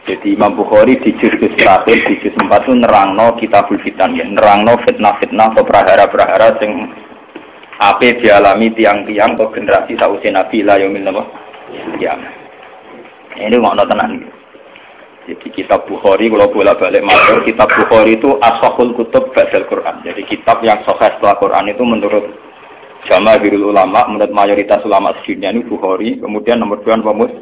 Jadi Imam Bukhari di juz terakhir di juz 4 itu nerangno kitabul fitan ya, nerangno fitnah-fitnah atau prahara-prahara sing ape dialami tiang-tiang atau generasi sausi Nabi la yaumil qiyamah. Ini makna tenan. Jadi kitab Bukhari kalau bolak-balik matur, kitab Bukhari itu ashahul kutub ba'dal Quran. Jadi kitab yang sahih setelah Quran itu menurut jamaahirul ulama, menurut mayoritas ulama sedunia ini Bukhari, kemudian nomor 2 Muslim.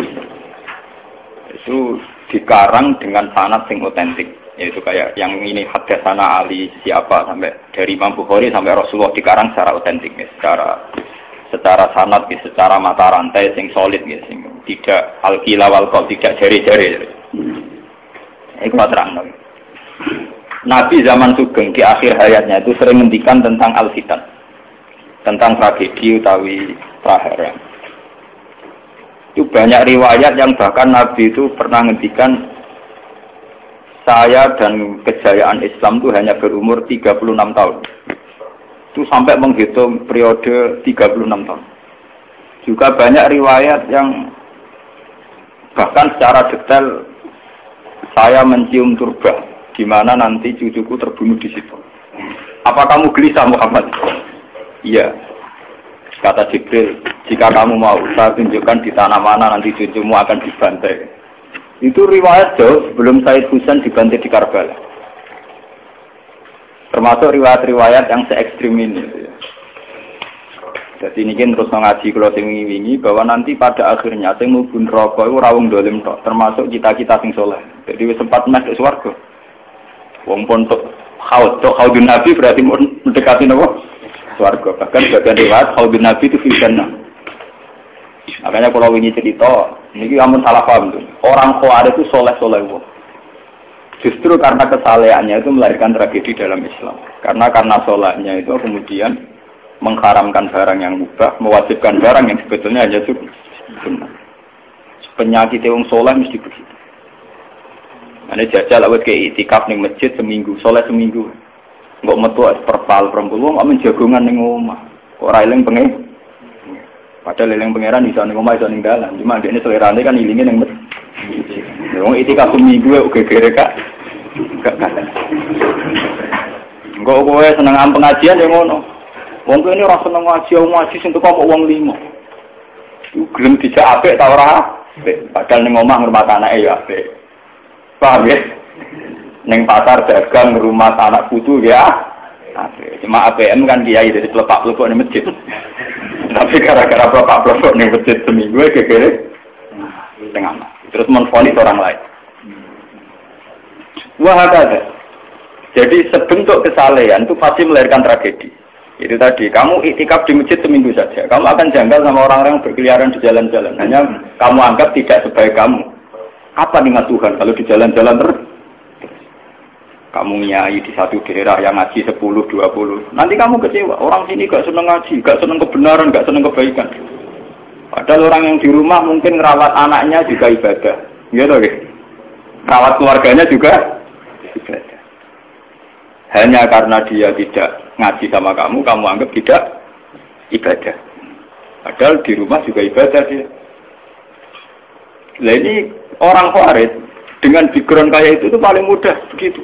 Itu dikarang dengan sanad sing otentik, yaitu kayak yang ini hadatsana Ali siapa sampai dari Imam Bukhari sampai Rasulullah dikarang secara otentik, secara sanad, secara mata rantai sing solid, sing tidak al-qila wal qaul, tidak jari-jari. Iku terang. Nabi zaman Sugeng di akhir hayatnya itu sering ngendikan tentang al-fitan, tentang tragedi utawi prahara. Itu banyak riwayat yang bahkan Nabi itu pernah ngendikan saya dan kejayaan Islam itu hanya berumur 36 tahun. Itu sampai menghitung periode 36 tahun. Juga banyak riwayat yang bahkan secara detail saya mencium turba di mana nanti cucuku terbunuh di situ. Apa kamu gelisah Muhammad? Iya. Kata Jibril, jika kamu mau, saya tunjukkan di tanah mana nanti cucumu akan dibantai. Itu riwayat jauh sebelum Said Husain dibantai di Karbala. Termasuk riwayat-riwayat yang se-ekstrim ini. Jadi ini kan terus ngaji kalau sing wingi bahwa nanti pada akhirnya sing mlebu neraka iku ra wong dolim tok, termasuk kita-kita sing saleh. Jadi wis sempat masuk swarga. Wong pun tok haudun Nabi berarti mendekati napa? Swarga. Bahkan bagian riwayat haudun Nabi itu fi jannah. Makanya kalau wingi cerita, niki amun salah paham tuh. Orang Khawarij itu saleh-saleh wong. Justru karena kesalehannya itu melahirkan tragedi dalam Islam. Karena salehnya itu kemudian mengharamkan barang yang mubah, mewajibkan barang yang sebetulnya hanya sunnah. Penyakit wong saleh mesti begitu. Ane jajal awet ke itikaf ning masjid seminggu, saleh seminggu. Enggak metu perpal perempuan kok menjagongan ning omah. Kok ora eling pengen. Padahal eling pangeran iso ning omah iso ning dalan. Cuma dekne selerane kan ilinge ning masjid. Wong itikaf seminggu kok gegere Kak. Enggak kowe seneng pengajian ya ngono. Wong ini ora seneng ngaji sing teko kok wong limo. Iku gelem dijak apik ta ora? Padahal ning omah ngurmat anake ya apik. Paham ya? Ning pasar dagang ngurmat anak putu ya apik. Cuma APM kan kiai dari plepak-plepok ning masjid. Tapi gara-gara plepak-plepok ning masjid seminggu gegere tengah. Terus menfonis orang lain. Wah ada. Jadi sebentuk kesalehan itu pasti melahirkan tragedi. Itu tadi, kamu iktikaf di masjid seminggu saja. Kamu akan janggal sama orang-orang berkeliaran di jalan-jalan. Hanya kamu anggap tidak sebaik kamu. Apa dengan Tuhan kalau di jalan-jalan terus? Kamu nyai di satu daerah yang ngaji 10, 20. Nanti kamu kecewa. Orang sini gak seneng ngaji, gak seneng kebenaran, gak seneng kebaikan. Padahal orang yang di rumah mungkin ngerawat anaknya juga ibadah. Gitu ya? Rawat keluarganya juga ibadah. Hanya karena dia tidak ngaji sama kamu anggap tidak ibadah. Padahal di rumah juga ibadah dia. Nah ini orang Khawarij dengan background kayak itu paling mudah begitu.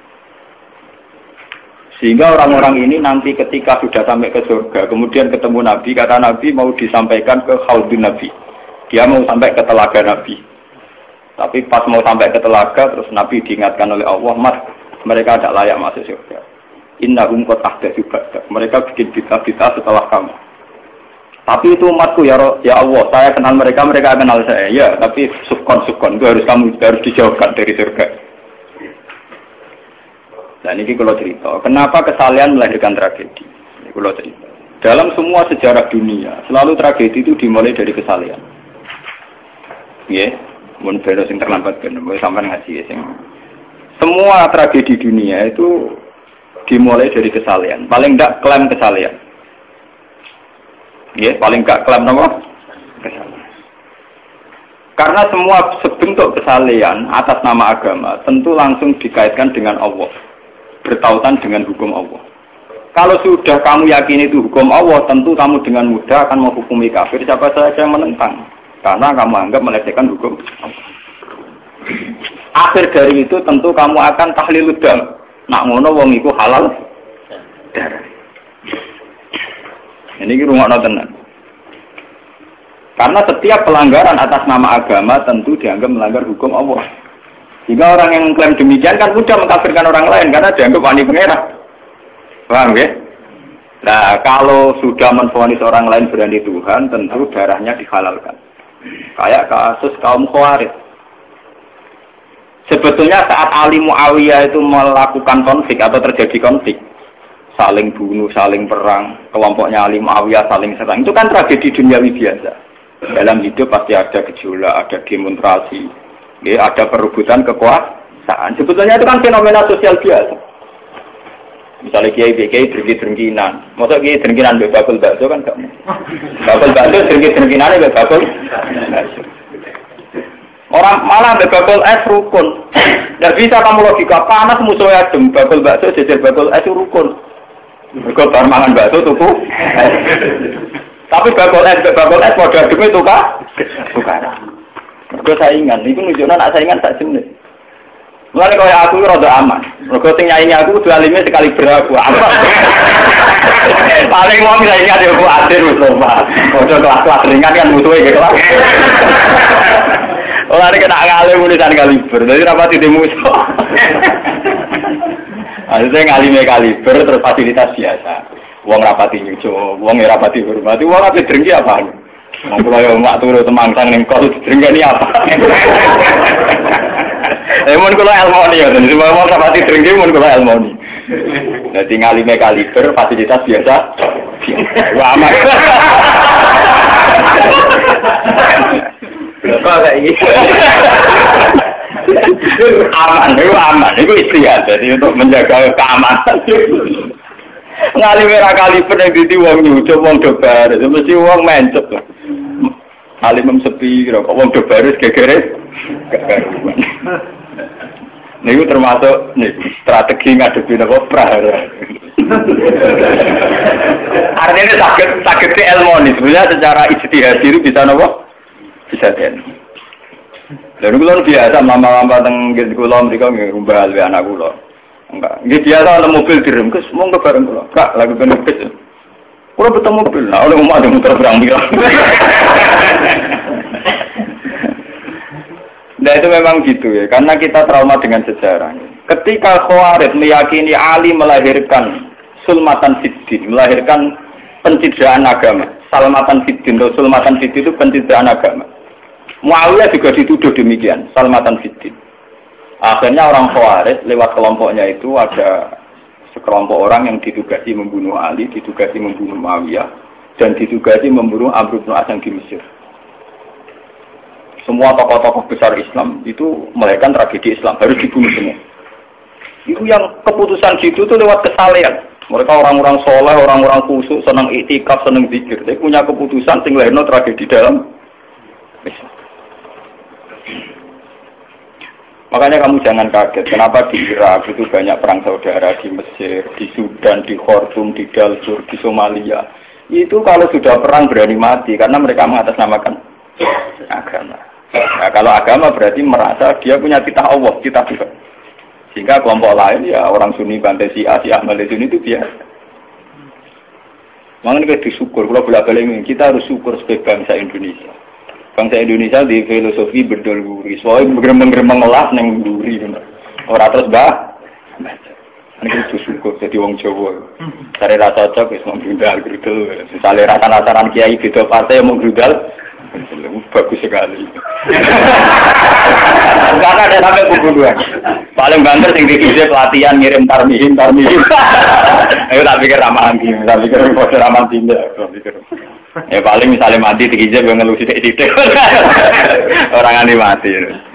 Sehingga orang-orang ini nanti ketika sudah sampai ke surga, kemudian ketemu Nabi, kata Nabi mau disampaikan ke haudun Nabi. Dia mau sampai ke telaga Nabi. Tapi pas mau sampai ke telaga, terus Nabi diingatkan oleh Allah, Mas, mereka tidak layak masuk surga. Innahum qad ahdatsu ba'da. Mereka bikin bid'ah setelah kamu. Tapi itu umatku ya Allah, saya kenal mereka, mereka kenal saya. Ya, tapi sukon itu harus dijauhkan dari surga. Dan ini kalau cerita, kenapa kesalehan melahirkan tragedi? Ini kalau cerita. Dalam semua sejarah dunia, selalu tragedi itu dimulai dari kesalehan. Ya, mun beda sing terlambat ben, sampean ngaji sing. Semua tragedi dunia itu dimulai dari kesalehan. Paling enggak klaim kesalehan. Ya, paling enggak klaim apa? Kesalehan. Karena semua bentuk kesalehan atas nama agama tentu langsung dikaitkan dengan Allah. Bertautan dengan hukum Allah. Kalau sudah kamu yakini itu hukum Allah, tentu kamu dengan mudah akan menghukumi kafir siapa saja yang menentang. Karena kamu anggap melecehkan hukum Allah. Akhir dari itu tentu kamu akan tahlil dam. Nak ngono wong iku halal darah. Ini rumah tenan. Karena setiap pelanggaran atas nama agama tentu dianggap melanggar hukum Allah. Jika orang yang mengklaim demikian kan mudah mengkafirkan orang lain karena dianggap wani pengerang. Paham ya? Nah, kalau sudah menvonis orang lain berani Tuhan, tentu darahnya dihalalkan. Kayak kasus kaum Khawarij. Sebetulnya saat Ali Muawiyah itu melakukan konflik atau terjadi konflik, saling bunuh, saling perang, kelompoknya Ali Muawiyah saling serang, itu kan tragedi duniawi biasa. Dalam hidup pasti ada gejolak, ada demonstrasi, ya, ada perebutan kekuasaan. Sebetulnya itu kan fenomena sosial biasa. Misalnya kiai drengki-drengkinan, masa kiai drengkinan bakul bakso kan gak mau. Bakul bakso drengki-drengkinan itu bakul. Orang malah bakul es rukun. Tidak bisa kamu logika panas musuhnya adem, bakul bakso jejer bakul es rukun. Mereka bar mangan bakso tuku. Tapi bakul es pada adem itu tukaran. Mereka saingan, itu nunjukkan nak saingan tak jenis. Mulai kalau aku rada aman. Mereka sing nyanyi aku kudu alimnya sekali beraku. Paling mau nyanyi ada aku adil Mustafa. Kalau kelas-kelas ringan kan musuhnya gitu lah. Orang ini kena ngalim tulisan kaliber, jadi rapati di musuh. Maksudnya ngalimnya kaliber terus fasilitas biasa. Uang rapati nyuco, uang rapati hormati, uang rapati drengki apa? Kalau yang mak turu temangsang nengkol drengki ini apa? Mun kula elmoni ya, jadi mau rapati drengki mun kula elmoni. Jadi ngalimnya kaliber fasilitas biasa. Wah aman. Kok kayak gitu? Aman, itu istiadat. Jadi untuk menjaga keamanan. Ngali merah kali pernah di wong nyucup, wong dobar, itu mesti wong mencet lah. Kali memsepi, kok wong dobar itu gegeres, kegaruan. Ini itu termasuk strategi ngadepi apa prahara. Artinya sakit ke elmoni, sebenarnya secara ijtihad itu bisa apa? Bisa kan. Lalu kalau biasa mama-mama tenggelam kulo mereka ngubah alwe anak kulo. Enggak. Dia biasa ada mobil direm, kes mau ke bareng kulo. Kak, lagi benefit. Kulo betul mobil. Nah, oleh mau ada muter berang-berang. Nah itu memang gitu ya, karena kita trauma dengan sejarah. Ketika Khawarij meyakini Ali melahirkan sulmatan fiddin, melahirkan pencitraan agama. Salmatan fiddin, atau sulmatan fiddin itu pencitraan agama. Muawiyah juga dituduh demikian, salmatan fiddin. Akhirnya orang Khawarij lewat kelompoknya itu ada sekelompok orang yang ditugasi membunuh Ali, ditugasi membunuh Muawiyah, dan ditugasi membunuh Amr bin As di Mesir. Semua tokoh-tokoh besar Islam itu melahirkan tragedi Islam, harus dibunuh semua. Itu yang keputusan gitu itu lewat kesalehan. Mereka orang-orang soleh, orang-orang khusyuk, senang iktikaf, senang zikir. Tapi punya keputusan sing lahirno tragedi dalam Islam. Makanya kamu jangan kaget, kenapa di Irak itu banyak perang saudara, di Mesir, di Sudan, di Khartoum, di Darfur, di Somalia. Itu kalau sudah perang berani mati, karena mereka mengatasnamakan agama. Nah, kalau agama berarti merasa dia punya titah Allah, titah Tuhan. Sehingga kelompok lain, ya orang Sunni, Bantai, si Ahmad Sunni itu biasa. Makanya kita disyukur, kalau bolak-balik kita harus syukur sebagai bangsa Indonesia. Bangsa Indonesia di filosofi bedol guri, soalnya bergemeng-gemeng ngelas neng guri, orang terus ini kita syukur jadi wong Jawa. Cari rasa cocok, wis mau grudal, misalnya rasa-rasaran kiai beda partai mau grudal, bagus sekali. Karena ada sampai pembunuhan. Paling banter sing dikisi pelatihan ngirim tarmihim. Ayo tak pikir ramalan gini, tak pikir bodoh ramalan tindak, tak pikir. Ya paling misalnya mati dikijab yang ngelusi sidik-sidik. Orang ini mati.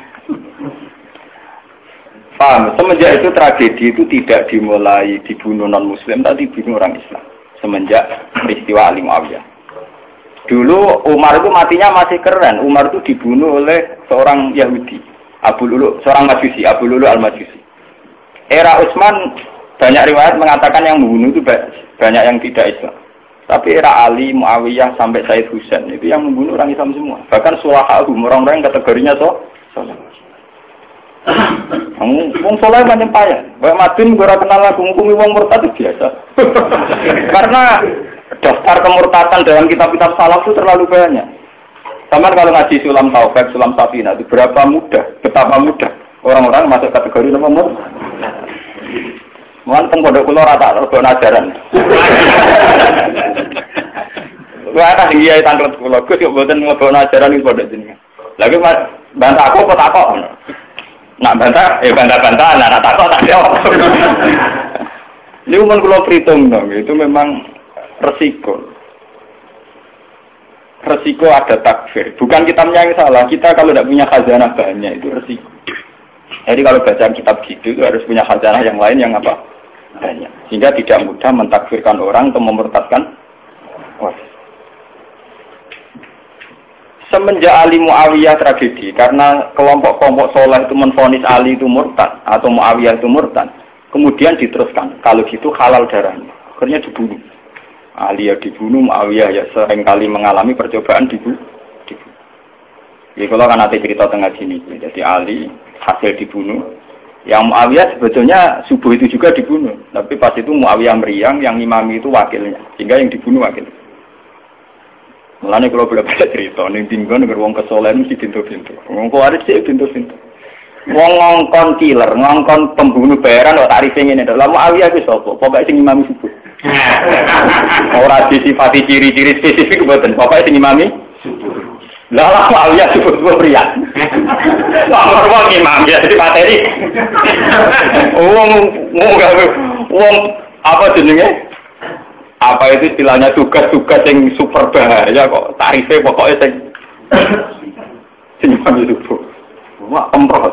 Paham? Semenjak itu tragedi itu tidak dimulai dibunuh non-muslim, tapi dibunuh orang Islam. Semenjak peristiwa Ali Muawiyah. Dulu Umar itu matinya masih keren. Umar itu dibunuh oleh seorang Yahudi. Abu Lulu, seorang Majusi, Abu Lulu al-Majusi. Era Utsman banyak riwayat mengatakan yang membunuh itu banyak yang tidak Islam. Tapi era Ali, Muawiyah sampai Said Husain itu yang membunuh orang Islam semua. Bahkan sulahahum, orang-orang yang kategorinya soleh. Wong soleh pancen payah. Kayak Madin ora kenal lagu ngukumi wong murtad itu biasa. Karena daftar kemurtadan dalam kitab-kitab salaf itu terlalu banyak. Sama kalau ngaji sulam taufik, sulam safina itu betapa mudah orang-orang masuk kategori nomor. Mohon teng pondok kula rata rego ajaran. Wah tak iya tanglet kula Gus yo mboten nglebokno ajaran iki pondok jenengan. Lagi bantah aku kok takok. Nak bantah bantah-bantahan, nak takok tak jawab. Ini umum kula perhitung dong, itu memang resiko. Resiko ada takfir. Bukan kitabnya yang salah, kita kalau tidak punya khazanah banyak itu resiko. Jadi kalau baca kitab gitu itu harus punya khazanah yang lain yang apa? Banyak. Sehingga tidak mudah mentakfirkan orang atau memurtadkan orang. Semenjak Ali Muawiyah tragedi, karena kelompok-kelompok soleh itu menvonis Ali itu murtad atau Muawiyah itu murtad, kemudian diteruskan, kalau gitu halal darahnya, akhirnya dibunuh. Ali ya dibunuh, Muawiyah ya seringkali mengalami percobaan dibunuh. Jadi kalau kan nanti cerita tengah sini, jadi Ali hasil dibunuh, yang Muawiyah sebetulnya subuh itu juga dibunuh, tapi pas itu Muawiyah meriang, yang imami itu wakilnya, sehingga yang dibunuh wakil. Mulane kalau bolak-balik cerita, ning tinggon nek wong kesolen mesti pintu-pintu. Wong kuwaris sik pintu-pintu. Wong ngongkon killer, ngongkon pembunuh bayaran kok tarife ngene. Lah Muawiyah ku sapa? Pokoke sing imami subuh. Ora disifati ciri-ciri spesifik mboten. Pokoke sing imami subuh. Lah Muawiyah subuh pria. Lah wong imam ya dadi materi. Wong apa jenenge? Apa itu istilahnya tugas-tugas yang super bahaya kok tarifnya pokoknya senyuman itu wah emproh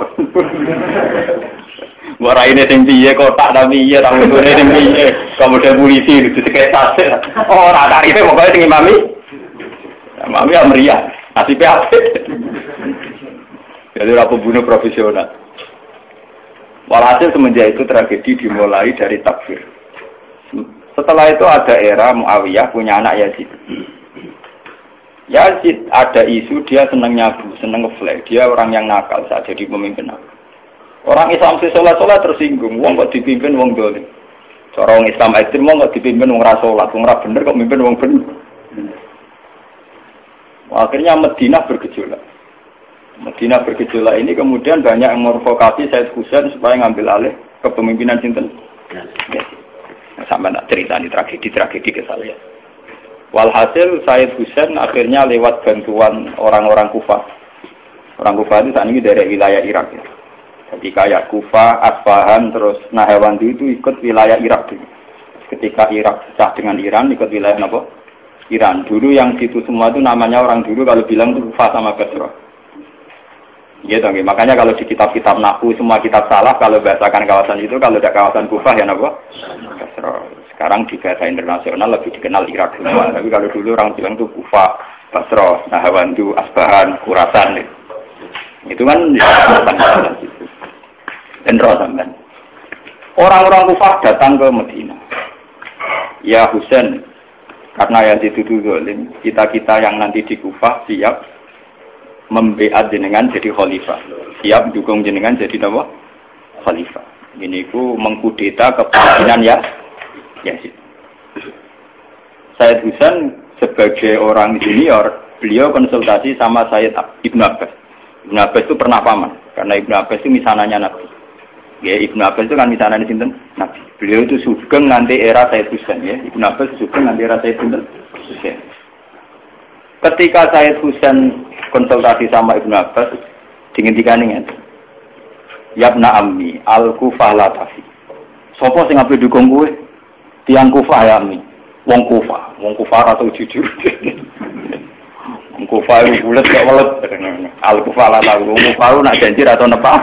wara ini yang piye kotak tapi iya tapi itu yang piye kemudian polisi itu sekitar orang tarifnya pokoknya yang imami ya meriah nasibnya apa jadi orang pembunuh profesional walhasil semenjak itu tragedi dimulai dari takfir. Setelah itu ada era Muawiyah punya anak Yazid. Yazid ada isu dia senang nyabu, senang ngeflek. Dia orang yang nakal saat jadi pemimpin. Orang Islam sholat tersinggung. Wong kok dipimpin wong dolim. Orang Islam ekstrem wong kok dipimpin wong ra sholat, wong ra bener kok mimpin wong bener. Akhirnya Madinah bergejolak. Madinah bergejolak ini kemudian banyak yang mervokasi Said Husain supaya ngambil alih kepemimpinan sinten. Sampai nak cerita ini tragedi ke saya. Walhasil Said Husain akhirnya lewat bantuan orang-orang Kufah. Orang Kufah itu saat ini dari wilayah Irak. Ya. Jadi kayak Kufah, Asfahan, terus Nahrawan itu ikut wilayah Irak. Ketika Irak pecah dengan Iran, ikut wilayah apa? Iran. Dulu yang situ semua itu namanya orang dulu kalau bilang itu Kufah sama Basra. Gitu, makanya kalau di kitab-kitab Nahwu semua kitab salah kalau bahasakan kawasan itu, kalau ada kawasan Kufah ya apa? Basra. Sekarang di bahasa internasional lebih dikenal Irak semua. Tapi kalau dulu orang bilang itu Kufah, Basra, Nahrawandu, Asbahan, Khurasan. Itu kan dan sampean. Orang-orang Kufah datang ke Madinah. Ya Husain, karena yang dituduh zalim, kita-kita yang nanti di Kufah siap membeat jenengan jadi khalifah, siap dukung jenengan jadi apa? Khalifah. Ini ku mengkudeta kepemimpinan ya Yazid. Said Husain sebagai orang junior, beliau konsultasi sama Sayyid Ibnu Abbas. Ibnu Abbas itu pernah paman, karena Ibnu Abbas itu misananya Nabi. Ya, Ibnu Abbas itu kan misananya sinten? Nabi. Beliau itu sugeng nanti era Said Husain ya. Ibnu Abbas sugeng nanti era Said Husain. Ketika Said Husain konsultasi sama Ibnu Abbas, dingin-dingin ngene. Yabna ammi al-Kufah la tafi. Sopo sing ape dukung kowe? Tiang Kufah ya ammi. Wong Kufah atau jujur. Wong Kufah itu bulet gak welet. Al-Kufah la tafi. Wong Kufah nak janji atau nepat.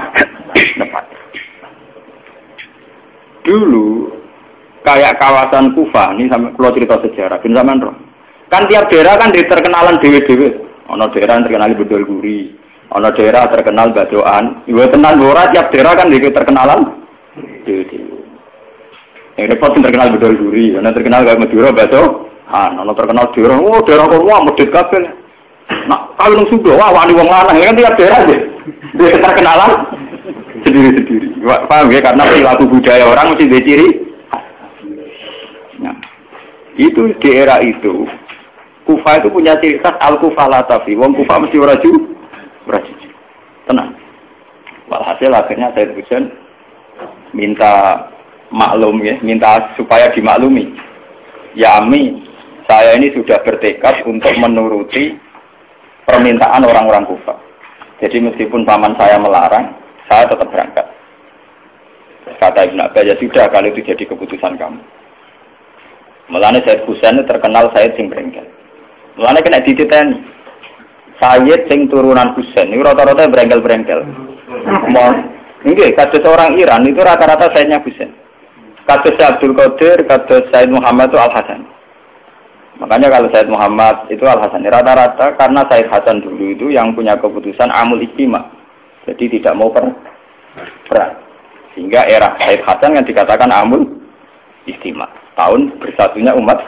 Dulu kayak kawasan Kufah ini sampai kalau cerita sejarah, bin zaman roh. Kan tiap daerah kan terkenalan dewe-dewe. Ono daerah terkenal bedol guri, ono daerah terkenal badoan. Ibu tenan ora tiap daerah kan terkenalan dewe-dewe. Yang repot terkenal bedol guri, ono terkenal kayak Madura bado. Ono terkenal daerah, oh daerah kok wah medhit kabeh. Nah, kalau nang Sunda wah wani wong lanang kan tiap daerah deh. Dia terkenalan sendiri-sendiri. Paham ya? Karena perilaku budaya orang mesti diciri. Nah, itu di era itu, Kufa itu punya ciri khas al-Kufa latafi. Wong Kufa mesti raju. Tenang. Walhasil akhirnya Said Husain minta maklum ya, minta supaya dimaklumi. Ya Ami, saya ini sudah bertekad untuk menuruti permintaan orang-orang Kufa. Jadi meskipun paman saya melarang, saya tetap berangkat. Kata Ibn Abbas, ya sudah kalau itu jadi keputusan kamu. Mulanya Said Husain terkenal Said sing berengkel. Mulanya kena dititeni. Said sing turunan Husain, ini rata-rata berengkel-berengkel. Enggak, kados orang Iran itu rata-rata Saidnya Husain. Kados Abdul Qadir, kados Said Muhammad itu Al-Hasan. Makanya kalau Said Muhammad itu Al-Hasan, rata-rata karena Said Hasan dulu itu yang punya keputusan amul ijtima. Jadi tidak mau perang. Sehingga era Said Hasan yang dikatakan amul ijtima. Tahun bersatunya umat.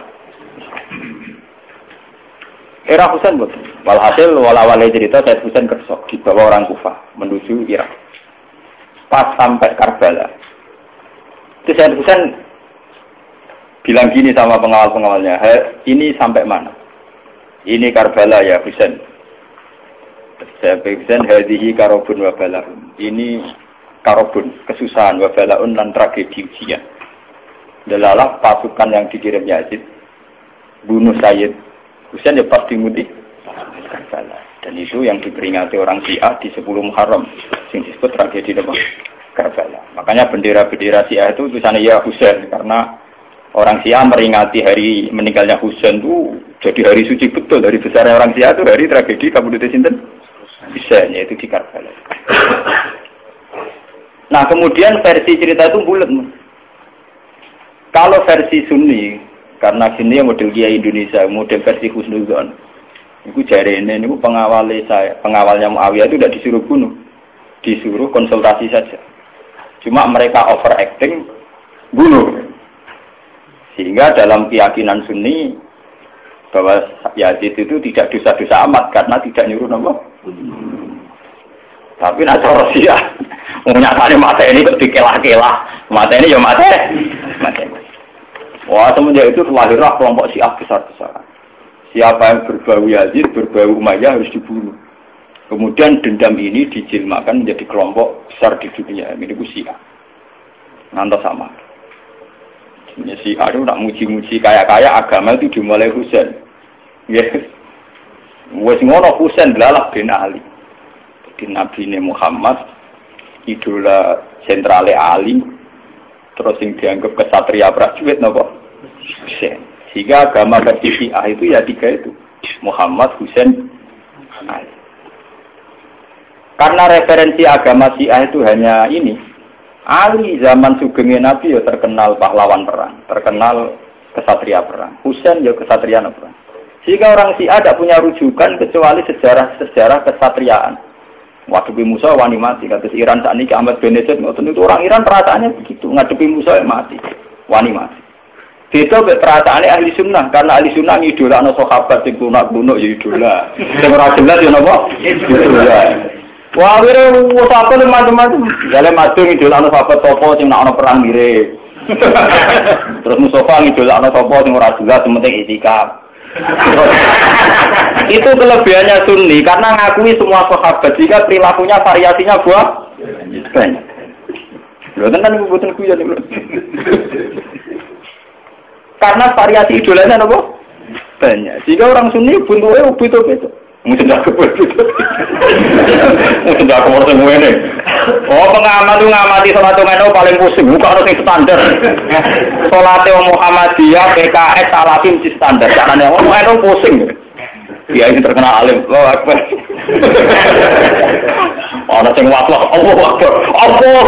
Era Husain betul. Walhasil wala-wala cerita Said Husain kersok dibawa orang Kufah menuju Irak. Pas sampai Karbala. Itu Said Husain bilang gini sama pengawal-pengawalnya, ini sampai mana? Ini Karbala ya Husain. Saya Husain hadihi karobun wa balaun. Ini karobun, kesusahan wa balaun dan tragedi ujian. Delalah pasukan yang dikirim Yazid bunuh Sayyid Husain ya pasti mudik Karbala. Dan itu yang diperingati orang Syiah di 10 Muharram yang disebut tragedi Karbala. Makanya bendera-bendera Syiah itu tulisannya ya Husain, karena orang Syiah meringati hari meninggalnya Husain itu jadi hari suci betul. Dari besarnya orang Syiah itu hari tragedi Kabupaten Sinten Husain, yaitu di Karbala. Nah kemudian versi cerita itu bulat. Kalau versi Sunni, karena sini model Kiai Indonesia, model versi Husnudzon, itu jari ini pengawalnya Muawiyah itu tidak disuruh bunuh, disuruh konsultasi saja. Cuma mereka overacting, bunuh. Sehingga dalam keyakinan Sunni bahwa Yazid itu tidak dosa-dosa amat karena tidak nyuruh nama. Tapi nak cara Syiah, nyatanya mata ini kok dikelah-kelah, mata ini ya mata. Wah semenjak itu lahirlah kelompok Syiah besar-besaran. Siapa yang berbau Yazid, berbau Umayyah harus dibunuh. Kemudian dendam ini dijilmakan menjadi kelompok besar di dunia. Ini itu Syiah. Ngantos sama. Syiah itu nak muji-muji kaya-kaya agama itu dimulai Husain. Yes. Wes ngono Husain delalah bin Ali. Jadi Nabi Muhammad idola sentrale Ali. Terus yang dianggap kesatria prajurit napa? Husain. Sehingga agama versi Syiah itu ya 3 itu. Muhammad, Husain, Ali. Karena referensi agama Syiah itu hanya ini. Ali zaman sugengnya Nabi ya terkenal pahlawan perang, terkenal kesatria perang. Husain ya kesatria perang. Sehingga orang Syiah tidak punya rujukan kecuali sejarah kesatriaan. Ngadepi Musa wani mati. Kata Iran saat ini Ahmad bin Najib itu orang Iran perasaannya begitu. Ngadepi Musa mati, wani mati. Itu perasaannya ahli sunnah, karena ahli sunnah idola no sahabat sing kuno ya idola. Sing ora jelas ya napa? Idola. Wah, wire apa macam-macam. Jale madung idola no sahabat sapa sing nak ono perang mirip. Terus Mustafa idola no sapa sing ora jelas penting itikaf. Itu kelebihannya Sunni karena ngakui semua sahabat jika perilakunya variasinya banyak. Lho tenan iku boten kuyon lho. Karena variasi idolanya apa? Banyak. Jika orang Sunni bentuknya betul-betul. Mungkin tidak betul-betul. Mungkin tidak kemudian ini. Oh pengamat itu ngamati sholat itu paling pusing. Bukan harus yang standar. Sholatnya Muhammadiyah, PKS, Salafim di standar. Caranya itu pusing. Dia ini terkenal alim. Loh akbar. Orang yang waklah. Allah akbar. Allah.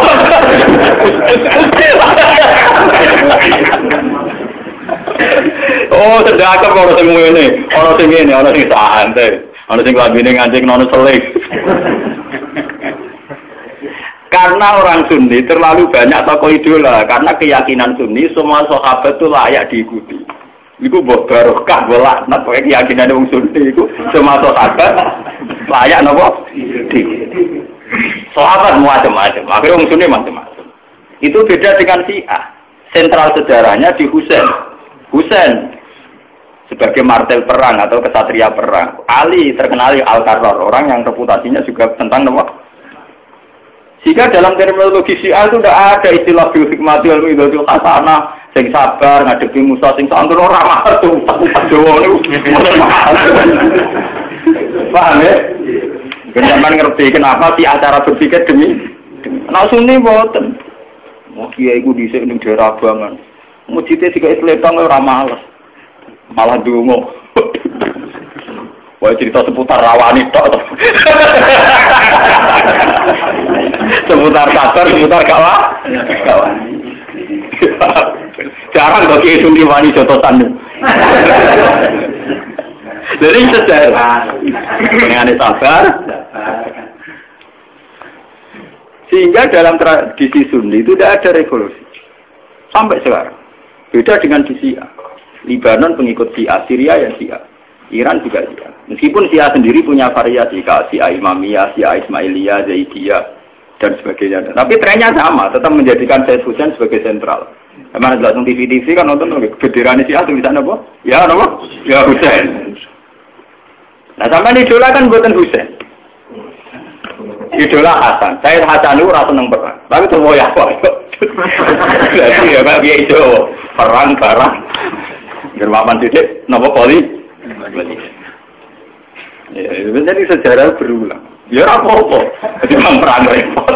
Oh, sedekah kalau sing ngene, ana sing ngene, ana sing santai, ana sing lambene ngancing nono selik. Karena orang Sunni terlalu banyak tokoh idola, karena keyakinan Sunni semua sahabat itu layak diikuti. Iku mbok barokah bolak nek keyakinan wong Sunni iku semua sahabat layak napa? Diikuti. Sahabat macam-macam, akhirnya wong Sunni macam-macam. Itu beda dengan Syiah. Sentral sejarahnya di Husain. Husain sebagai martel perang atau kesatria perang. Ali terkenal Al-Qarrar, orang yang reputasinya juga tentang apa? Jika dalam terminologi Syiah itu tidak ada istilah bil hikmati wal mau'izatil hasanah, sing sabar ngadepi musuh sing santun ora matu. Paham ya? Zaman ngerti kenapa sih acara berpikir demi nah Sunni boten. Mau kiai ku dhisik ning daerah Abangan. Mujite sik Islam ora males. Malah dungo. Wah cerita seputar rawani tok. Seputar sabar, seputar kawan. Jarang kok kiai Sunni wani jotosan. Jadi sejarah dengan sabar. Sehingga dalam tradisi Sunni itu tidak ada revolusi sampai sekarang. Beda dengan di Syiah. Libanon pengikut Syiah, Syria ya Syiah, Iran juga Syiah. Meskipun Syiah sendiri punya variasi, kayak Syiah Imamiyah, Syiah Ismailiyah, Zaidiyah dan sebagainya. Tapi trennya sama, tetap menjadikan Said Husain sebagai sentral. Emang jelas di TV kan nonton bendera Syiah tulisan apa? Ya apa? Ya Husain. Nah sampai idola kan buatan Husain. Idola Hasan. Saya Hasan itu rasa seneng perang. Tapi itu mau ya kok. Jadi ya Pak Kiai itu perang barang. Germapan titik nopo poli. Ya itu jadi sejarah berulang. Ya apa-apa. Jadi perang repot.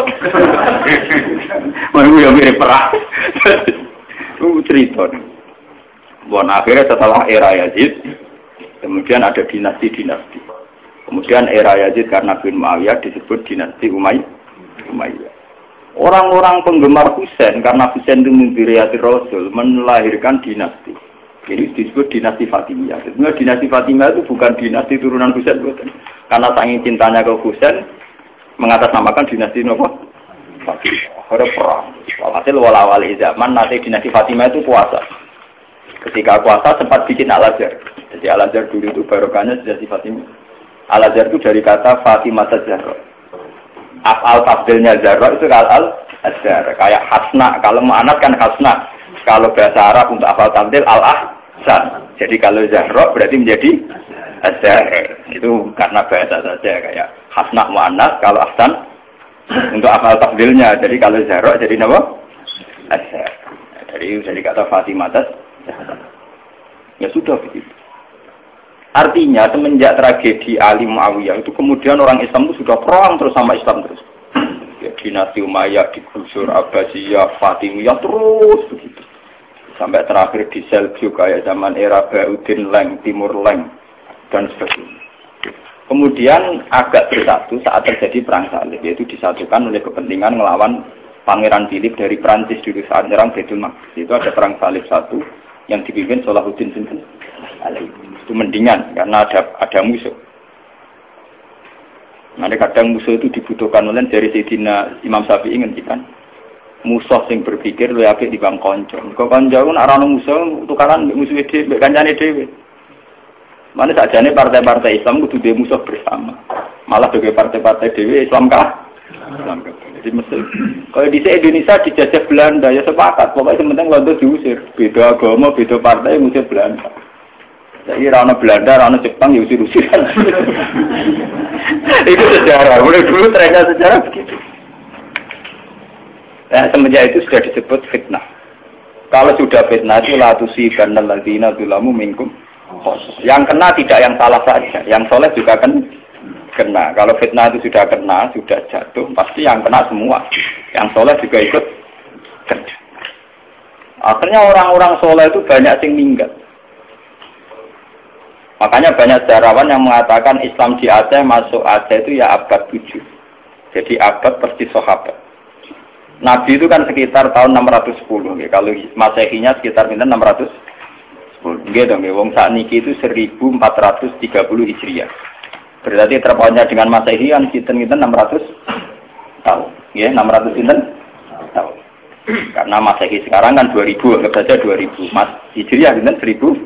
Mau yang mirip perang. Itu cerita. Bon akhirnya setelah era Yazid, kemudian ada dinasti-dinasti. Kemudian era Yazid karena bin Muawiyah disebut dinasti Umayyah. Orang-orang penggemar Husain karena Husain itu mimpi Rasul melahirkan dinasti. Jadi disebut dinasti Fatimiyah. Sebenarnya dinasti Fatimiyah itu bukan dinasti turunan Husain, bukan. Karena saking cintanya ke Husain mengatasnamakan dinasti apa? Fatimiyah. Ada perang. Walhasil wala-wali zaman nanti dinasti Fatimiyah itu puasa. Ketika puasa sempat bikin Al-Azhar. Jadi Al-Azhar dulu itu barokahnya dinasti Fatimiyah. Al-Azhar itu dari kata Fatimah Zahra. Af'al tafdilnya Zahra itu Al-Azhar. Kayak Hasna. Kalau mu'anat kan Hasna. Kalau bahasa Arab untuk af'al tafdil Al-Ahsan. Jadi kalau Zahra berarti menjadi Azhar. Itu karena bahasa saja. Kayak Hasna mu'anat. Kalau Ahsan untuk af'al tafdilnya. Jadi kalau Zahra jadi apa? Azhar. Dari kata Fatimah Zahra. Ya sudah begitu. Artinya semenjak tragedi Ali Muawiyah itu kemudian orang Islam itu sudah perang terus sama Islam terus. Ya, dinasti Umayyah digusur, Abbasiyah, Fatimiyah terus begitu. Sampai terakhir di Seljuk kayak zaman era Bauddin Leng, Timur Leng dan sebagainya. Kemudian agak bersatu saat terjadi perang salib, yaitu disatukan oleh kepentingan melawan Pangeran Philip dari Prancis dulu saat nyerang Baitul Maqdis. Itu ada perang salib satu yang dipimpin Salahuddin Alayhi. Itu mendingan karena ada musuh. Nanti kadang musuh itu dibutuhkan oleh dari Sayyidina Imam Syafi'i ngendikan musuh sing berpikir lu apik dibanding kanca. Kok kanca ku nek ana musuh tukaran musuh dhewe kancane dhewe. Mane sakjane partai-partai Islam kudu duwe musuh bersama. Malah bagi partai-partai dhewe Islam kah? Islam kah. Jadi mesti kalau di Indonesia dijajah Belanda ya sepakat pokoknya penting Belanda diusir. Beda agama, beda partai ngusir Belanda. Jadi rana Belanda, rana Jepang, ya usir-usiran. Itu sejarah. Mulai dulu trennya sejarah begitu. Nah, semenjak itu sudah disebut fitnah. Kalau sudah fitnah itu la tusibanna alladziina dzalamu minkum. Yang kena tidak yang salah saja, yang soleh juga kena. Kalau fitnah itu sudah kena, sudah jatuh, pasti yang kena semua. Yang soleh juga ikut kena. Akhirnya orang-orang soleh itu banyak yang meninggal. Makanya banyak sejarawan yang mengatakan Islam di Aceh masuk Aceh itu ya abad 7. Jadi abad persis sahabat. Nabi itu kan sekitar tahun 610. Ya. Kalau Masehinya sekitar 610. Gitu dong, wong sakniki itu 1430 Hijriah. Berarti terpautnya dengan Masehi kan kita 600 tahun. Ya, 600 tahun. Karena Masehi sekarang kan 2000, anggap saja 2000. Mas Hijriah kan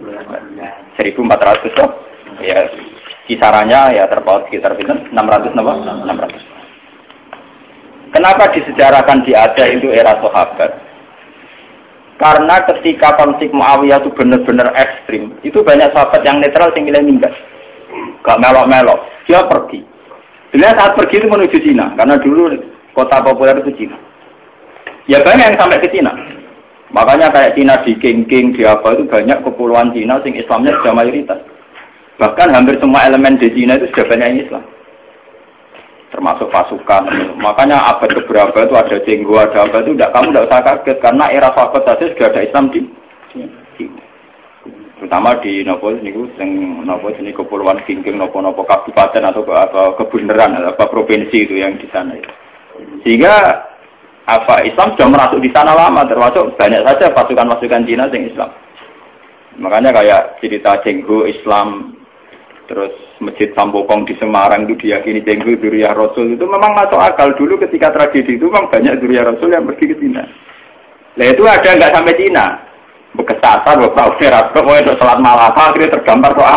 1400 toh. Ya kisarannya ya terpaut sekitar 600 napa? 600. Kenapa disejarahkan di Aceh itu era sahabat? Karena ketika konflik Muawiyah itu benar-benar ekstrim, itu banyak sahabat yang netral yang milih minggat. Gak melok-melok, dia pergi. Dia saat pergi itu menuju Cina, karena dulu kota populer itu Cina. Ya banyak yang sampai ke Cina. Makanya kayak Cina di King, di apa itu banyak kepulauan Cina sing Islamnya sudah mayoritas. Bahkan hampir semua elemen di Cina itu sudah banyak yang Islam. Termasuk pasukan. Makanya abad keberapa itu ada jenggo, ada apa itu kamu tidak usah kaget karena era sahabat saja sudah ada Islam di Cina. Terutama di nopo sini kepulauan King, nopo kabupaten atau kebenaran atau provinsi itu yang di sana. Sehingga Islam sudah merasuk di sana lama, termasuk banyak saja pasukan-pasukan Cina yang Islam. Makanya kayak cerita jenggo Islam. Terus Masjid Sampokong di Semarang itu diyakini jenggo dzurriyyah Rasul itu memang masuk akal dulu ketika tragedi itu memang banyak dzurriyyah Rasul yang pergi ke Cina. Nah itu ada nggak sampai Cina, bekesasar, beberapa operat, pokoknya untuk sholat malam akhirnya tergambar doa.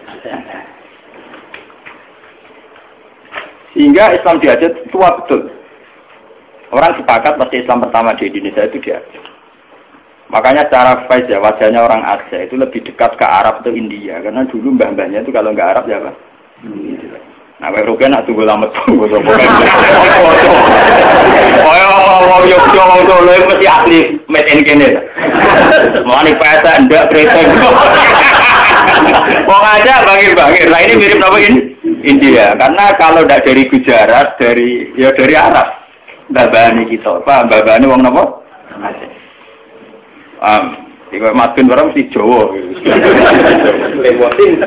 Sehingga Islam di Aceh tua betul. Orang sepakat pasti Islam pertama di Indonesia itu di Aceh. Makanya secara face ya wajahnya orang Aceh itu lebih dekat ke Arab atau India karena dulu mbah-mbahnya itu kalau nggak Arab ya apa? Nah, Eropa nak tunggu lama tunggu oh, mesti asli made in Canada. Mau nih peta ndak kereta. Mau aja bangir. Nah ini mirip apa ini? India karena kalau tidak dari Gujarat dari Arab. Mbah-mbahane kita, Pak, mbah-mbahane wong napa? Aceh. Iku makin barang si Jawa. Lewatin.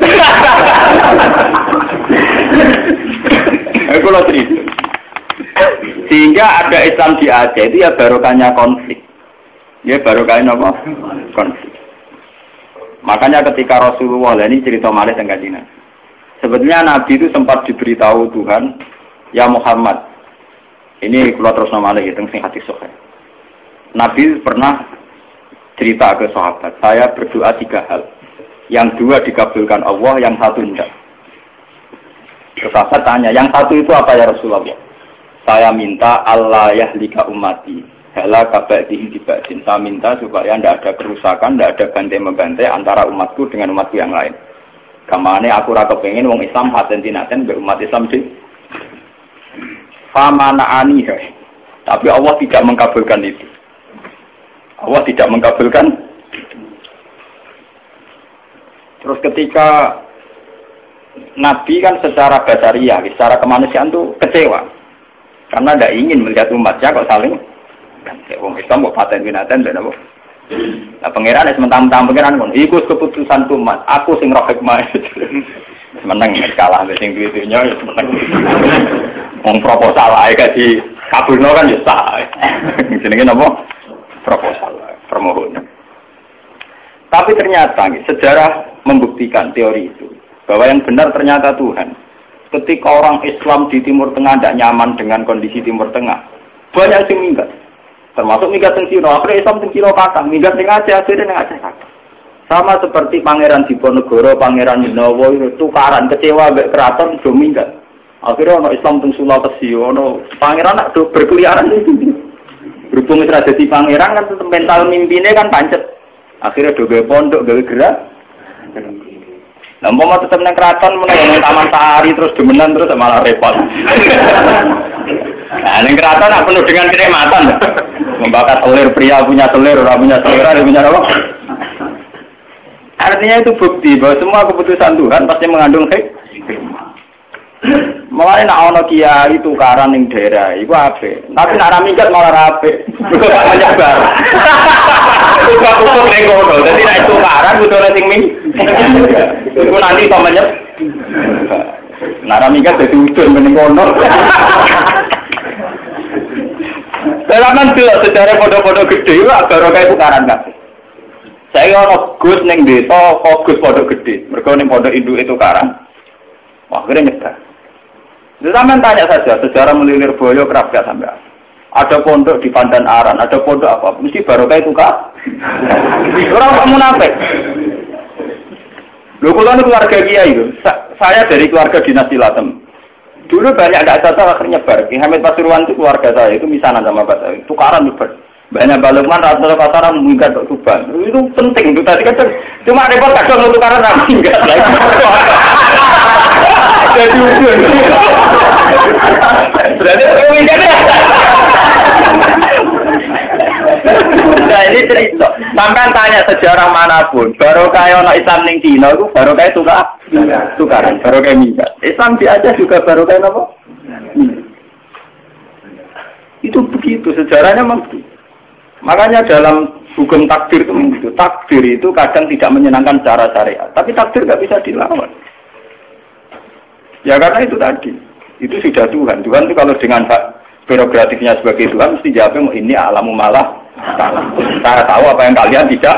Aku lho sehingga ada Islam di Aceh itu ya barokahnya konflik. Ya barokahnya apa? Konflik. Makanya ketika Rasulullah ini cerita malih tentang Cina. Sebetulnya Nabi itu sempat diberitahu Tuhan, ya Muhammad. Ini kalau terus nama lagi tentang hati sahih. Nabi pernah cerita ke sahabat, saya berdoa 3 hal. Yang 2 dikabulkan Allah, yang 1 tidak. Sahabat tanya, yang 1 itu apa ya Rasulullah? Saya minta Allah yahlika ummati. Hela kabadihim dibadin. Saya minta supaya tidak ada kerusakan, tidak ada bantai-membantai antara umatku dengan umatku yang lain. Kamane aku rasa pengen wong Islam paten-tinaten be umat Islam di famanaani. Tapi Allah tidak mengkabulkan itu. Allah tidak mengkabulkan. Terus ketika Nabi kan secara basariah, secara kemanusiaan tuh kecewa. Karena tidak ingin melihat umatnya kok saling wong Islam kok paten-tinaten dan apa. Nah pangeran sementara pangeran pun ikut keputusan umat. Aku sing roh hikmah. Menang kalah sing duwe-dunya ya menang. Wong proposal ae di kabulno kan ya sah. Jenenge napa? Proposal, permohonan. Tapi ternyata sejarah membuktikan teori itu bahwa yang benar ternyata Tuhan. Ketika orang Islam di Timur Tengah tidak nyaman dengan kondisi Timur Tengah, banyak yang minggat. Termasuk minggat yang Cina, akhirnya Islam yang Cina kakak, minggat yang Aceh, akhirnya yang Aceh kakak. Sama seperti Pangeran Diponegoro, Pangeran Dinowo itu tukaran kecewa mbek keraton do minggat. Akhirnya ono Islam teng Sulawesi, ono pangeran nak berkeliaran itu. Berhubung wis dadi pangeran kan mental mimpine kan pancet. Akhirnya do gawe pondok, gawe gerak. Lah umpama tetep nang keraton meneng Taman Sari terus demenan terus malah repot. Nah, ning keraton nak penuh dengan kenikmatan. Membakar telur, pria punya telur, orang punya selera, punya apa? Artinya itu bukti bahwa semua keputusan Tuhan pasti mengandung hikmah. Mulane nek ana kiai tukaran ning daerah iku apik. Tapi nek ora minggat malah apik. Iku gak menyebar. Iku kok ning ngono. Dadi nek tukaran kudu ana sing iku nanti kok menyebar. Nek ora minggat dadi udun ning ngono. Dalam delok sejarah pondok-pondok gede wae barokah tukaran kabeh. Saya ono Gus ning desa, Gus pondok gede. Mergo ning pondok induk itu tukaran. Wah, akhirnya nyebar. Zaman tanya saja, sejarah melilir boyo kerap gak sampai. Ada pondok di Pandan Aran, ada pondok apa, mesti barokah itu kak. Orang munafik. Loh, kalau keluarga kiai itu, saya dari keluarga dinasti Latem. Dulu Dulu banyak nggak cocok akhirnya nyebar. Ki Hamid Pasuruan itu keluarga saya itu misanan sama Pak saya. Tukaran nyebar. Banyak balukman rata-rata pasaran minggat ke Tuban. Itu penting itu tadi kan. Cuma repot kadang tukaran apa minggat lagi. Jadi ujung. Berarti minggatnya. Nah ini cerita. Sampai tanya sejarah manapun, baru kayak orang Islam ning Cina itu baru kayak tukaran, baru kayak minggat. Islam di Aceh juga baru kayak apa? Itu begitu sejarahnya memang begitu. Makanya dalam hukum takdir itu begitu. Takdir itu kadang tidak menyenangkan secara syariat, tapi takdir nggak bisa dilawan. Ya karena itu tadi, itu sudah Tuhan. Tuhan itu kalau dengan hak prerogatifnya sebagai Tuhan mesti jawabnya ini alamu malah salah. Saya tahu apa yang kalian tidak.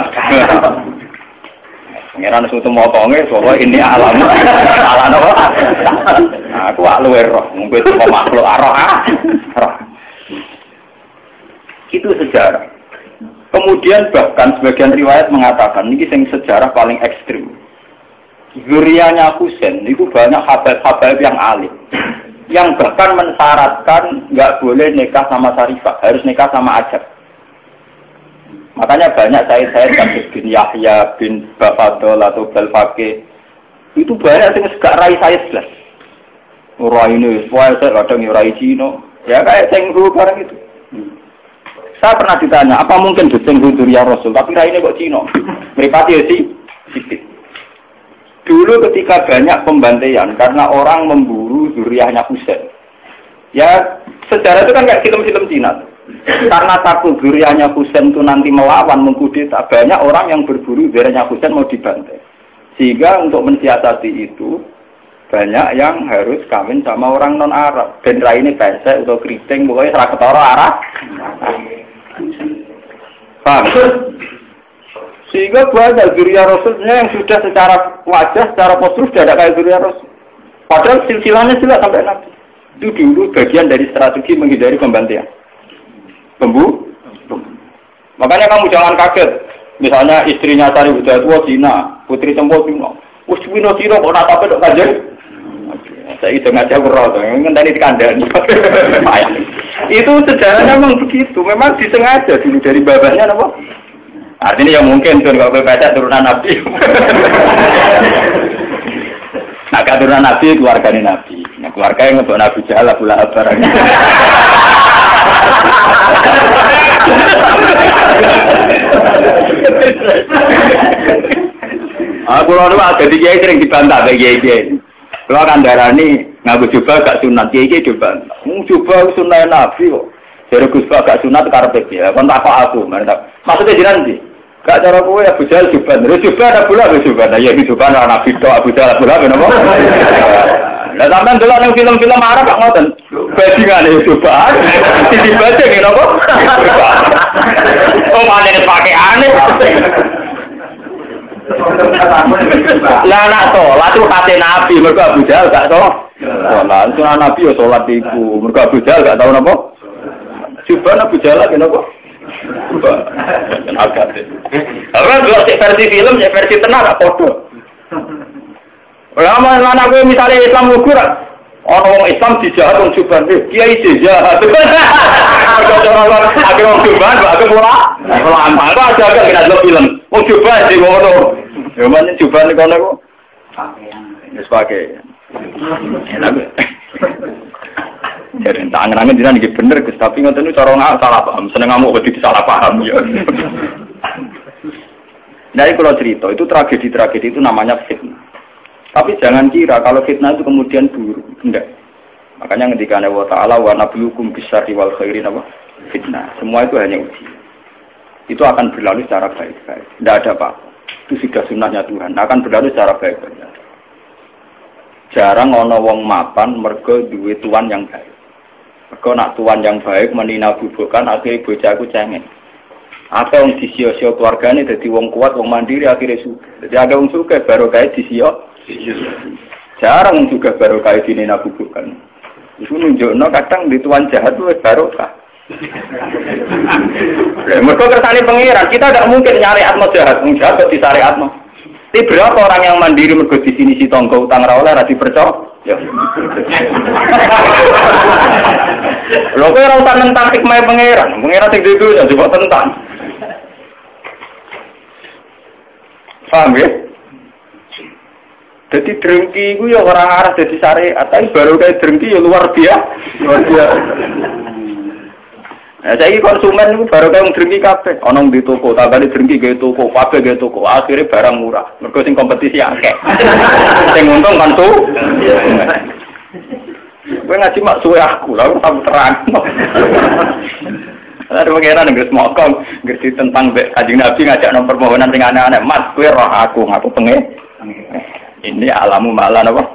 Pengiran suatu motonge, soalnya ini alamu salah apa? Aku luwe roh, mungkin semua makhluk roh. Itu sejarah. Kemudian bahkan sebagian riwayat mengatakan ini yang sejarah paling ekstrim. Zuriyahnya Husain itu banyak habaib-habaib yang alim, yang bahkan mensyaratkan nggak boleh nikah sama Sarifah, harus nikah sama Ajab. Makanya banyak saya kasus bin Yahya bin Bafadol atau Belfake itu banyak yang gak rai saya jelas. Rai ini, saya kadang rai Cino, ya kayak Cenggu barang itu. Saya pernah ditanya, apa mungkin Cenggu Zuriyah Rasul, tapi rai ini kok Cino? Meripati ya sih, sedikit. Dulu ketika banyak pembantaian karena orang memburu zuriyahnya Husain. Ya, sejarah itu kan kayak film-film Cina. Karena takut zuriyahnya Husain itu nanti melawan, mengkudeta, banyak orang yang berburu zuriyahnya Husain mau dibantai. Sehingga untuk mensiasati itu, banyak yang harus kawin sama orang non-Arab. Ben rai ini pesek atau keriting, pokoknya serah ketara Arab. Paham? Sehingga banyak zuriyah Rasulnya yang sudah secara wajah, secara postur sudah ada kayak zuriyah Rasul. Padahal silsilahnya jelas sampai Nabi. Itu dulu bagian dari strategi menghindari pembantaian. Makanya kamu jangan kaget. Misalnya istrinya Sari Buddha tua Cina, putri Sempo Cina. Cina Cina kok natape dok kajen. Saya itu ngajak berroh, ngenteni dikandani. Itu sejarahnya memang begitu. Memang disengaja dulu dari babahnya apa? Artinya ya mungkin tuh kalau baca turunan Nabi. Nah, turunan Nabi keluarganya Nabi. Nah, keluarga yang untuk Nabi Jahal Abu Lahab barang. Aku lalu ada di kiai sering dibantah kayak kiai. Kalau kan darani ngaku coba gak sunat kiai dibantah. Coba sunat Nabi kok. Jadi Gus gak sunat karpet ya. Kon tak aku, maksudnya jiran sih. Gak cara kowe Abu Jahal juban. Terus juban Abu Lahab juban. Ya iki juban ana Nabi to Abu Jahal Abu Lahab napa? Lah sampean delok nang film-film Arab kok ngoten. Bajingane juban. Dibaca ngene napa? Oh manene pakaiane. Lah nak salat itu kate Nabi mergo Abu Jahal gak to. Salat sunah Nabi yo salat iku. Mergo Abu Jahal gak tau napa? Juban Abu Jahal napa? Agak deh. Karena kalau versi film, ya versi tenang tak podo. Lama anak gue misalnya Islam lugur, orang Islam dijahat orang Juban, kiai dijahat. Ada orang Juban, ada pula. Kalau amal, ada agak kita lihat film. Orang Juban di mana? Ya mana Juban di mana kok? Sebagai. Jadi tangan-tangan jiran iki bener Gus, tapi ngoten niku cara salah paham, seneng ngamuk wedi salah paham ya. Nah, kalau cerita itu tragedi-tragedi itu namanya fitnah. Tapi jangan kira kalau fitnah itu kemudian buruk, enggak. Makanya ketika Allah Ta'ala wa nabluukum bisyarri wal khairi fitnah. Semua itu hanya uji. Itu akan berlalu secara baik-baik. Tidak ada apa-apa. Itu sudah sunnahnya Tuhan. Akan berlalu secara baik-baik. Jarang ana wong mapan mergo duwe tuan yang baik. Mergo nak tuan yang baik menina bubukan akhirnya bocahku cengeng. Atau wong disio-sio keluargane dadi wong kuat, wong mandiri akhirnya sugih. Jadi ada wong sugih baru kae disio. Jarang juga baru kae dinina bubukan. Itu nunjukno kadang di tuan jahat itu barokah. Mergo kersane pangeran, kita tidak mungkin nyari atmo jahat, wong jahat kok disyariatno. Berapa orang yang mandiri mergo di sini si tonggo utang ra oleh ra dipercaya? Ya. Lho kowe ora usah nentang hikmah pangeran sing itu ya coba tentang. Paham ya? Jadi drengki itu ya orang arah jadi syariat, tapi baru kayak drengki ya luar biasa. Nah, saya konsumen itu baru kayak drengki kafe, onong di toko, tabari drengki kayak toko, kafe kayak toko, akhirnya barang murah. Mereka sing kompetisi akeh, sing untung kan tuh. Gue ngaji mak suwe aku, lalu tahu terang. Ada pengiran nggak semokong, ngerti tentang Kanjeng Nabi ngajak nomor permohonan sing aneh-aneh, mat gue roh aku pengen. Ini alamu malah apa?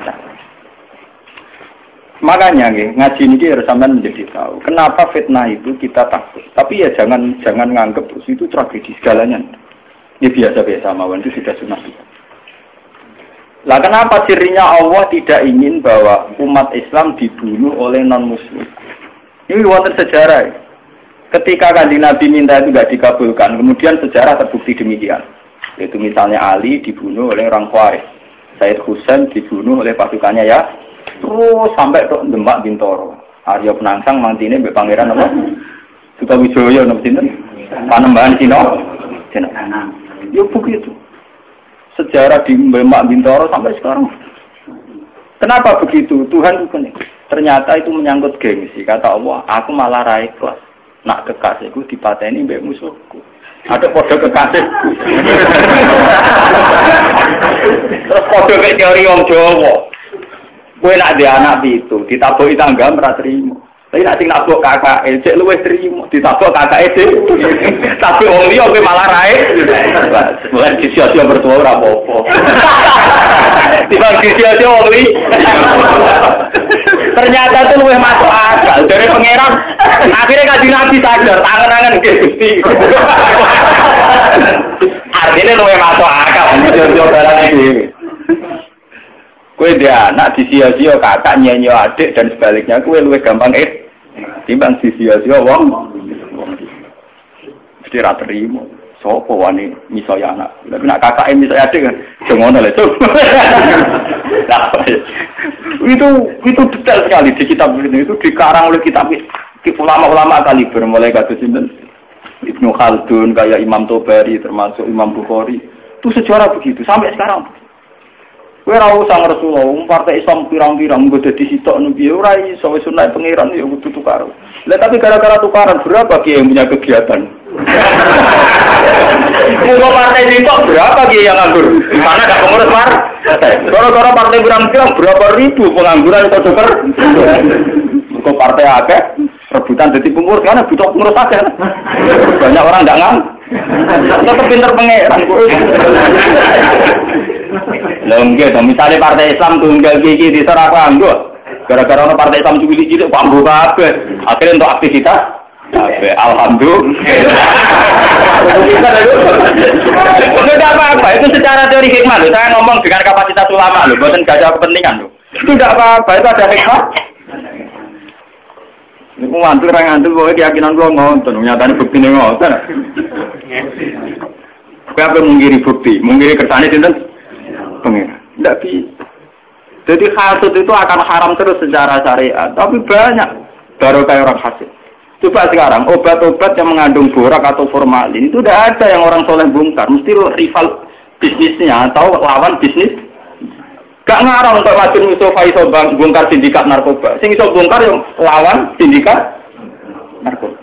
Makanya ngaji ini harus sampai menjadi tahu. Kenapa fitnah itu kita takut. Tapi ya jangan nganggep terus itu tragedi segalanya. Ini biasa-biasa mawon itu sudah sunnah. Lah kenapa cirinya Allah tidak ingin bahwa umat Islam dibunuh oleh non-muslim? Ini wonten sejarah. Ketika Kanjeng Nabi minta itu tidak dikabulkan, kemudian sejarah terbukti demikian. Yaitu misalnya Ali dibunuh oleh orang Khawarij, Said Husain dibunuh oleh pasukannya ya. Terus sampai ke Demak Bintoro. Arya Penangsang mantine mbek pangeran apa? Sutawijaya napa sinten? Panembahan Cina. Ya begitu. Sejarah di Demak Bintoro sampai sekarang. Kenapa begitu? Tuhan itu ternyata itu menyangkut gengsi. Kata Allah, aku malah ra ikhlas. Nak kekasihku dipateni mbek musuhku. Ada kode kekasihku. Terus kode ke teori wong Jawa. Kowe nak di anak itu, ditaboki tangga ora trimo. Tapi nak sing nabok kakake, cek luwih trimo, ditabok kakake dhewe. Tapi wong liya kowe malah rae. Mulai disia-sia bertua ora apa-apa. Tiba disia-sia wong liya. Ternyata itu luwih masuk akal dari pangeran. Akhirnya Kanjeng Nabi sadar, tangan-tangan nggih Gusti. Artinya luwih masuk akal, yo barang iki. Kue dia anak disia-sia kakak nyanyi adik dan sebaliknya kue luwih gampang timbang disia-sia wong mesti ra terima sapa wani misoya anak tapi nak kakak misoya adik kan ngono lho Cuk. Itu detail sekali di kitab ini itu dikarang oleh kitab ulama-ulama kaliber mulai kados sinten Ibnu Khaldun kayak Imam Tobari termasuk Imam Bukhari itu sejarah begitu sampai sekarang. Kowe ora usah Rasulullah, partai Islam pirang-pirang nggo dadi sitok nu piye ora iso wis sunah pangeran ya kudu tukar. Lah tapi gara-gara tukaran berapa kiai yang punya kegiatan? Mau partai sitok berapa kiai yang nganggur? Di mana ada pengurus partai? Gara-gara partai pirang-pirang berapa ribu pengangguran itu tukar? Kok partai akeh rebutan dadi pengurus kan butuh pengurus akeh. Banyak orang ndak ngang. Tetep pinter pangeran kowe. Lengge, misalnya partai Islam tunggal gigi diserah kanggo, gara-gara ono partai Islam cilik-cilik kanggo kabeh, akhirnya untuk aktivitas, alhamdulillah. Tidak apa-apa, itu secara teori hikmah loh. Saya ngomong dengan kapasitas ulama loh, bukan gajah kepentingan loh. Itu tidak apa-apa, itu ada hikmah. Ini ngantul orang ngantul, pokoknya keyakinan gua ngonton, nyatanya bukti nih ngonton. Kau apa mengiri bukti, mengiri kertasnya sinten? Pengira, tidak bisa. Jadi hasud itu akan haram terus secara syariat, tapi banyak baru kayak orang hasud. Coba sekarang obat-obat yang mengandung borak atau formalin itu tidak ada yang orang soleh bongkar, mesti rival bisnisnya atau lawan bisnis. Gak ngarang untuk Wajib Mustafa iso bongkar sindikat narkoba, sing iso bongkar yang lawan sindikat narkoba.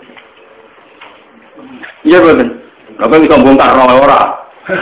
Iya betul. Apa iso bongkar orang?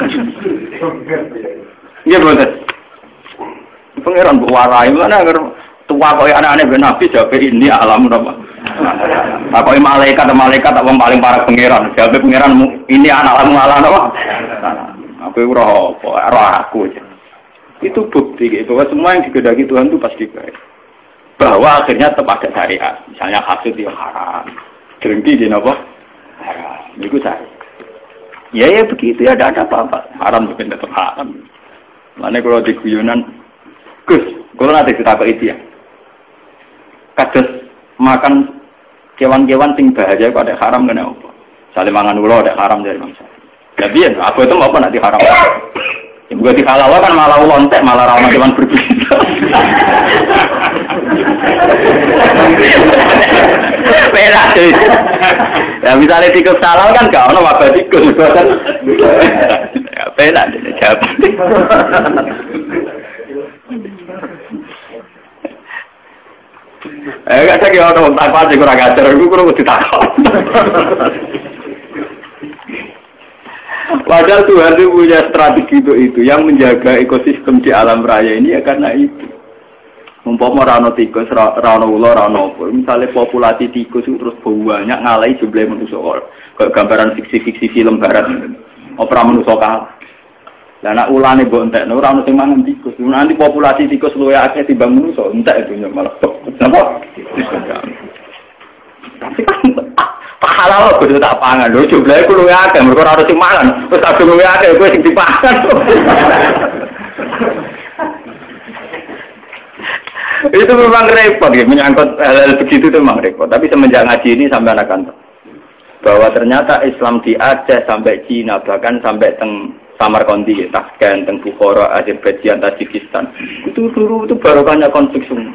Iya betul. Pangeran warai mana agar tua kau anak-anak benabi jawab ini alam apa? Apa malaikat apa paling para pangeran? Jawab pangeran ini anak alam apa? Apa roh aku aja. Itu bukti bahwa semua yang digedaki Tuhan itu pasti baik. Bahwa akhirnya tetap ada syariat. Misalnya hasud yang haram, drengki di apa? Haram. Itu syariat. Ya begitu ya ada apa-apa. Haram bukan tetap haram. Mana kalau di guyonan, Gus, kalau nanti kita apa itu ya? Kados makan kewan-kewan sing bahaya kok ada haram kena apa? Saling mangan ulo ada haram dari bangsa. Ya biar, aku itu apa nanti haram? Juga di halal kan malah lontek, malah ramah cuman berbeda. Beda sih. Ya misalnya tikus halal kan gak ono wabah tikus kan. Ya beda jawab. Gak ada yang orang tak pasti kurang ajar, aku kurang ditakut. Padahal Tuhan itu punya strategi itu yang menjaga ekosistem di alam raya ini ya karena itu. Umpama rano tikus, rano ular, rano apa. Misalnya populasi tikus itu terus banyak ngalahi jumlah manusia. Kayak gambaran fiksi-fiksi film barat. Opera manusia kalah. Lah nek ulane mbok entekno ora ono sing mangan tikus. Nanti populasi tikus luwih akeh timbang manusia, entek itu malah. Napa? Tapi kan halal kok tak pangan lho jumlahe ku luwih akeh mergo ora sing mangan wis tak luwih akeh kowe sing dipangan itu memang repot ya menyangkut hal begitu itu memang repot tapi semenjak ngaji ini sampai anak kantor bahwa ternyata Islam di Aceh sampai Cina bahkan sampai teng Samarkandi Tashkent teng Bukhara Azerbaijan Tajikistan itu dulu itu barokahnya konflik semua.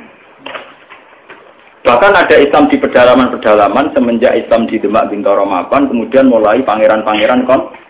Bahkan ada Islam di pedalaman-pedalaman semenjak Islam di Demak Bintoro Mapan, kemudian mulai pangeran-pangeran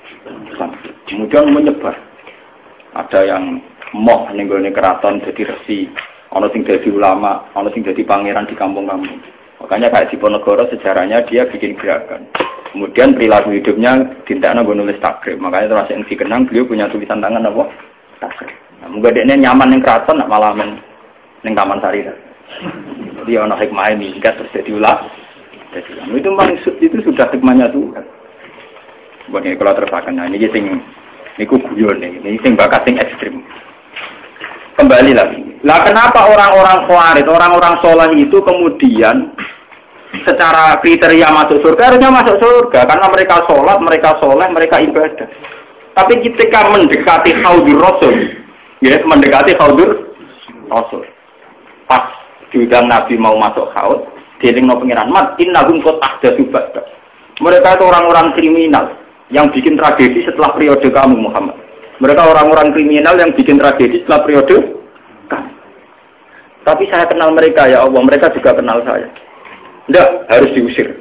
kemudian menyebar. Ada yang moh nenggone keraton jadi resi, ana sing dadi ulama, ana sing dadi pangeran di kampung-kampung. Makanya kayak di Ponorogo sejarahnya dia bikin gerakan. Kemudian perilaku hidupnya dintekno nggo nulis takrib. Makanya terus yang dikenang beliau punya tulisan tangan apa? Takrib. Nah, muga dekne nyaman ning keraton nak malah ning Taman Sari. Jadi ono hikmah ini jika terus jadi ulah. Itu maksud itu sudah hikmahnya Tuhan. Buat ini kalau terpakai, nah ini ku guyon ini sing bakat sing ekstrim. Kembali lagi. Lah kenapa orang-orang khawarij, orang-orang soleh itu kemudian secara kriteria masuk surga harusnya masuk surga karena mereka sholat, mereka soleh, mereka ibadah. Tapi ketika mendekati haudur Rasul, ya mendekati haudur Rasul, pas diundang Nabi mau masuk haud, dielingno pengiran mat innahum qad ahdatsu ba'da. Mereka itu orang-orang kriminal yang bikin tragedi setelah periode kamu Muhammad. Mereka orang-orang kriminal yang bikin tragedi setelah periode kamu. Tapi saya kenal mereka ya Allah, mereka juga kenal saya. Tidak, harus diusir.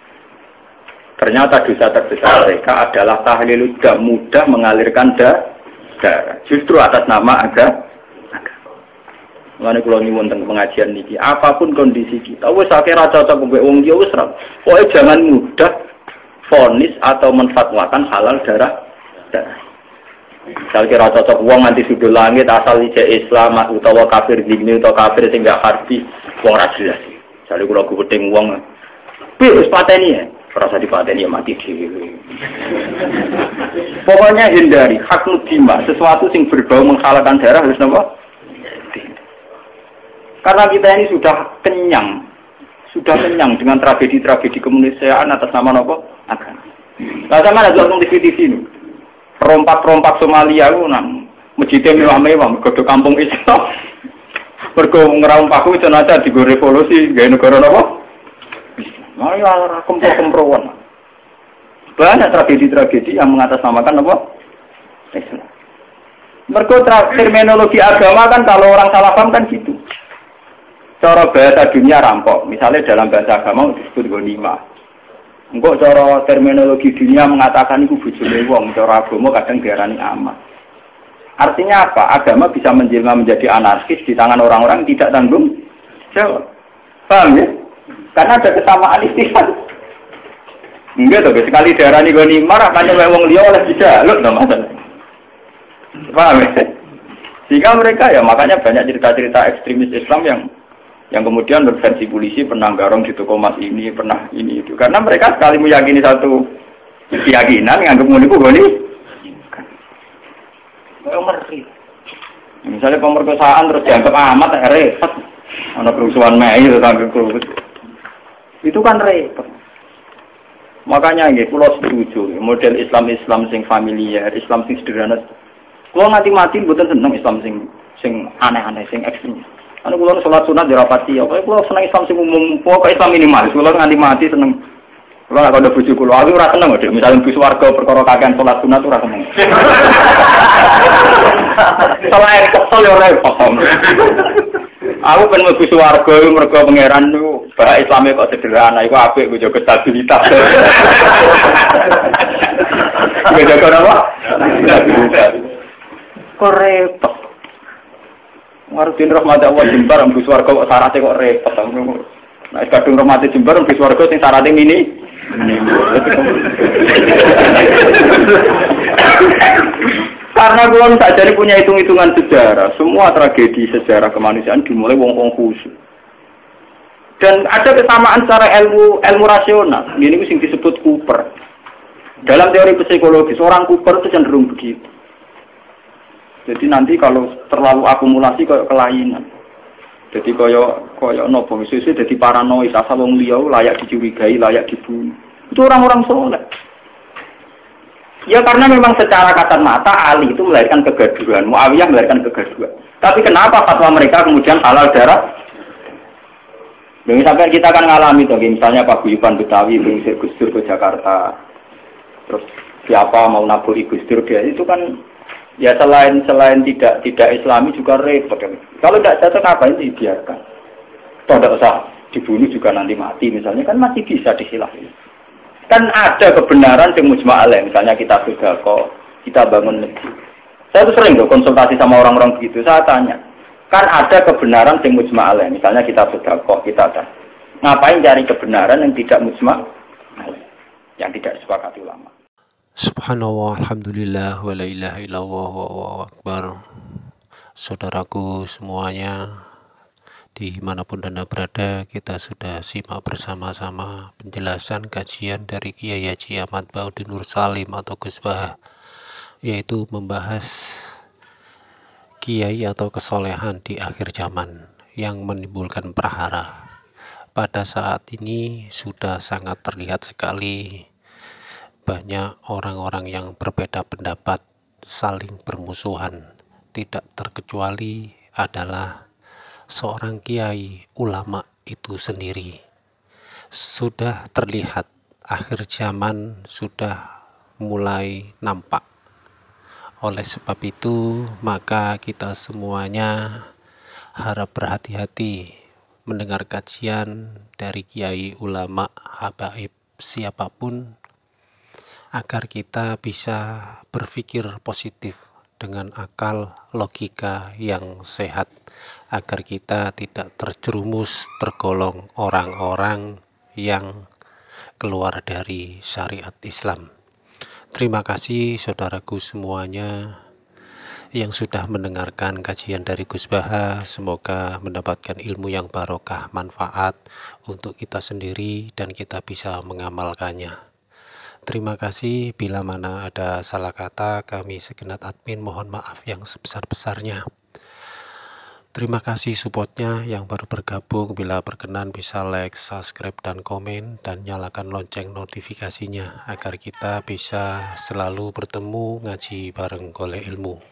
Ternyata dosa terbesar mereka adalah tahlilud dam, mudah mengalirkan darah. Justru atas nama agama. Mulane kula nyuwun teng pengajian niki, apapun kondisi kita, wis akhirnya cocok mbek wong liya wis ra. Pokoke jangan mudah vonis atau menfatwakan halal darah. Misal kira cocok wong nganti sudul langit asal ijek Islam utawa kafir zimmi utawa kafir sing gak harti wong ra jelas. Misale kula gudeng wong wis pateni ya, ora usah dipateni ya mati dhewe. Pokoknya hindari hak mudima, sesuatu sing berbau menghalalkan darah harus napa? Karena kita ini sudah kenyang dengan tragedi-tragedi kemanusiaan atas nama apa? Agama. Nah, sama ada nonton TV ini, perompak Somalia itu nang masjidnya mewah-mewah, mergo kampung Islam, mergo ngerompaku jenazah di revolusi, gaya negara apa? Mari lah kempro-kemproan. Banyak tragedi-tragedi yang mengatasnamakan apa? Islam. Mergo terminologi agama kan kalau orang salah paham kan gitu. Cara bahasa dunia rampok, misalnya dalam bahasa agama disebut ghanimah. Engko cara terminologi dunia mengatakan itu bojone wong, cara agama kadang diarani amat. Artinya apa? Agama bisa menjelma menjadi anarkis di tangan orang-orang yang tidak tanggung jawab. Paham ya? Karena ada kesamaan istilah. Enggak tuh, sekali diarani ghanimah, makanya wong liya oleh dijaluk enggak masalah. Paham ya? Sehingga mereka ya makanya banyak cerita-cerita ekstremis Islam yang kemudian berversi polisi pernah garong di toko emas ini, pernah ini itu. Karena mereka sekali meyakini satu keyakinan, nganggep muniku goni. Ngeri. Misalnya pemerkosaan terus dianggap amat repot. Ada kerusuhan Mei itu itu kan repot. Makanya nggih kula setuju model Islam sing familiar, Islam sing sederhana. Kula mati-mati mboten seneng Islam sing aneh-aneh, sing ekstrem. Anu kula salat sunat dirapati apa kula seneng Islam sing umum, pokoke Islam minimalis. Kula nganti mati seneng Kalau nggak ada bujuk kulo, aku ora seneng deh. Misalnya bus warga perkara kakean sholat sunat ora seneng. Selain kesel ya repot. Aku kan mlebu swarga iku mergo pangeran niku bahasa Islame kok sederhana iku apik nggo jaga stabilitas. Nggo jaga apa? Stabilitas. Kok repot. Ngarepin rahmat Allah jembar mlebu swarga kok syaratnya kok repot. Nah, kadung rahmat jembar mlebu swarga sing syaratnya mini. Karena kulon tak jadi punya hitung-hitungan sejarah, semua tragedi sejarah kemanusiaan dimulai wong-wong khusus. Dan ada kesamaan secara ilmu rasional. Ini sing disebut Cooper. Dalam teori psikologi, seorang Cooper itu cenderung begitu. Jadi nanti kalau terlalu akumulasi kayak kelainan. Jadi koyo nopo susu jadi paranoid, asal wong liya layak dicurigai, layak dibunuh. Itu orang-orang soleh. Ya karena memang secara kasat mata Ali itu melahirkan kegaduhan, Muawiyah melahirkan kegaduhan. Tapi kenapa fatwa mereka kemudian halal darah? Sampai kita kan ngalami tuh, misalnya Pak Guyuban Betawi mengusir Gus Dur ke Jakarta, terus siapa mau naburi Gus Dur dia itu kan ya selain tidak Islami juga repot. Kalau tidak cocok ngapain dibiarkan? Toh tidak usah dibunuh juga nanti mati misalnya kan masih bisa disilahi. Kan ada kebenaran yang mujma' alaih, misalnya kita sedekah, kita bangun masjid. Saya tuh sering konsultasi sama orang-orang begitu, saya tanya, kan ada kebenaran yang mujma' alaih, misalnya kita sedekah, kita ada. Ngapain cari kebenaran yang tidak mujma' alaih, yang tidak disepakati ulama? Subhanallah, alhamdulillah, wa la ilaha illallah, wa akbar. Saudaraku semuanya, dimanapun Anda berada, kita sudah simak bersama-sama penjelasan kajian dari Kiai Haji Ahmad Bauddin Nur Salim atau Gus Baha, yaitu membahas kiai atau kesolehan di akhir zaman yang menimbulkan prahara. Pada saat ini sudah sangat terlihat sekali banyak orang-orang yang berbeda pendapat saling bermusuhan, tidak terkecuali adalah seorang kiai ulama itu sendiri. Sudah terlihat akhir zaman sudah mulai nampak. Oleh sebab itu maka kita semuanya harap berhati-hati mendengar kajian dari kiai ulama habaib siapapun, agar kita bisa berpikir positif dengan akal logika yang sehat, agar kita tidak terjerumus tergolong orang-orang yang keluar dari syariat Islam. Terima kasih saudaraku semuanya yang sudah mendengarkan kajian dari Gus Baha. Semoga mendapatkan ilmu yang barokah, manfaat untuk kita sendiri dan kita bisa mengamalkannya. Terima kasih. Bila mana ada salah kata, kami segenap admin mohon maaf yang sebesar-besarnya. Terima kasih supportnya yang baru bergabung. Bila berkenan bisa like, subscribe, dan komen, dan nyalakan lonceng notifikasinya agar kita bisa selalu bertemu ngaji bareng golek ilmu.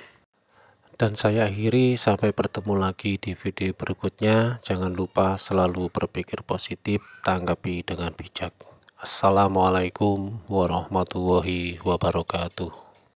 Dan saya akhiri, sampai bertemu lagi di video berikutnya. Jangan lupa selalu berpikir positif, tanggapi dengan bijak. Assalamualaikum warahmatullahi wabarakatuh.